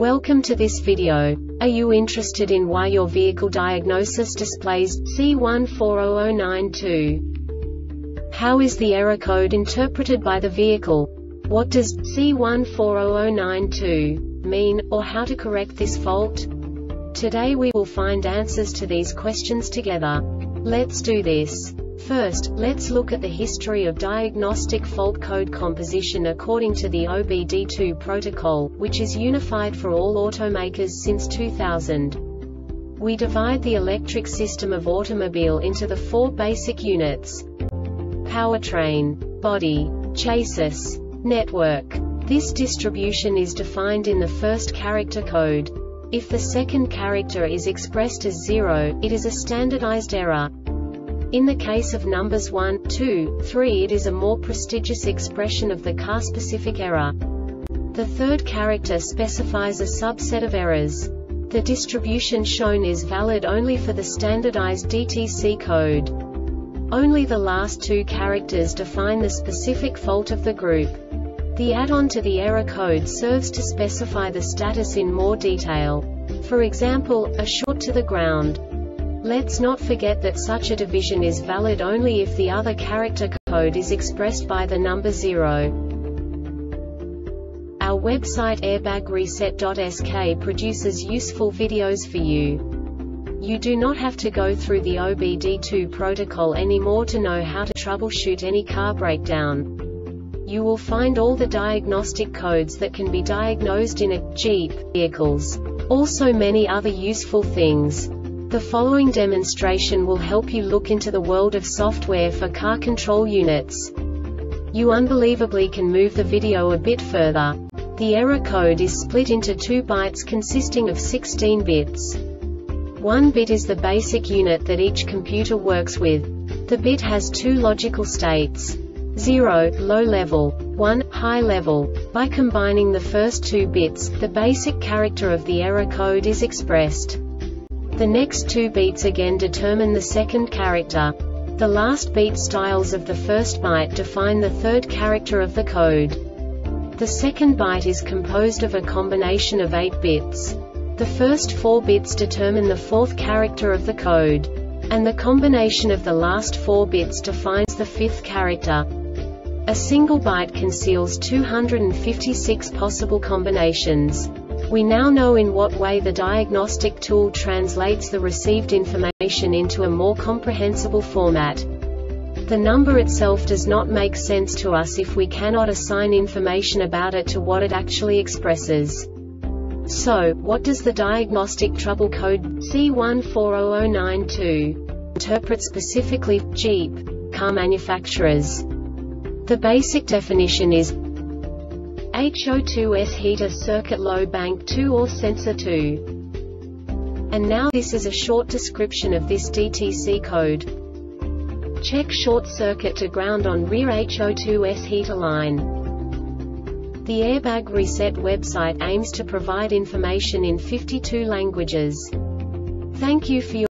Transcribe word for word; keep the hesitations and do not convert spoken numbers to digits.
Welcome to this video. Are you interested in why your vehicle diagnosis displays C one four zero zero nine two? How is the error code interpreted by the vehicle? What does C one four zero zero nine two mean, or how to correct this fault? Today we will find answers to these questions together. Let's do this. First, let's look at the history of diagnostic fault code composition according to the O B D two protocol, which is unified for all automakers since two thousand. We divide the electric system of automobile into the four basic units: powertrain, body, chassis, network. This distribution is defined in the first character code. If the second character is expressed as zero, it is a standardized error. In the case of numbers one, two, three, it is a more prestigious expression of the car-specific error. The third character specifies a subset of errors. The distribution shown is valid only for the standardized D T C code. Only the last two characters define the specific fault of the group. The add-on to the error code serves to specify the status in more detail. For example, a short to the ground. Let's not forget that such a division is valid only if the other character code is expressed by the number zero. Our website airbag reset dot S K produces useful videos for you. You do not have to go through the O B D two protocol anymore to know how to troubleshoot any car breakdown. You will find all the diagnostic codes that can be diagnosed in a Jeep vehicles. Also many other useful things. The following demonstration will help you look into the world of software for car control units. You unbelievably can move the video a bit further. The error code is split into two bytes consisting of sixteen bits. One bit is the basic unit that each computer works with. The bit has two logical states: zero, low level, one, high level. By combining the first two bits, the basic character of the error code is expressed. The next two beats again determine the second character. The last beat styles of the first byte define the third character of the code. The second byte is composed of a combination of eight bits. The first four bits determine the fourth character of the code. And the combination of the last four bits defines the fifth character. A single byte conceals two hundred fifty-six possible combinations. We now know in what way the diagnostic tool translates the received information into a more comprehensible format. The number itself does not make sense to us if we cannot assign information about it to what it actually expresses. So, what does the diagnostic trouble code C one four zero zero nine two interpret specifically for Jeep car manufacturers? The basic definition is H O two S heater circuit low bank two or sensor two. And now this is a short description of this D T C code. Check short circuit to ground on rear H O two S heater line. The Airbag Reset website aims to provide information in fifty-two languages. Thank you for your